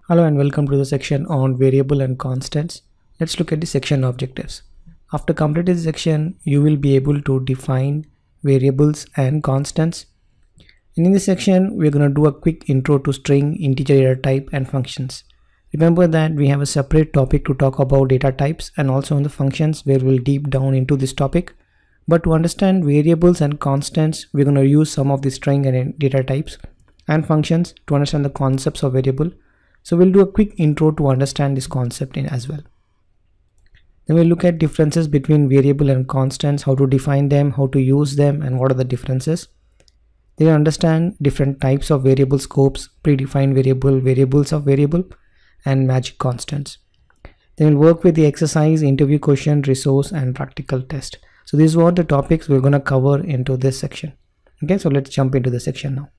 Hello and welcome to the section on variable and constants. Let's look at the section objectives. After completing this section, you will be able to define variables and constants. And in this section, we're going to do a quick intro to string, integer data type and functions. Remember that we have a separate topic to talk about data types and also on the functions where we'll deep down into this topic. But to understand variables and constants, we're going to use some of the string and data types and functions to understand the concepts of variable. So we'll do a quick intro to understand this concept in as well. Then we'll look at differences between variable and constants, how to define them, how to use them, and what are the differences. Then understand different types of variable scopes, predefined variable, variables of variable, and magic constants. Then we'll work with the exercise, interview question, resource, and practical test. So these are the topics we're going to cover into this section. Okay, so let's jump into the section now.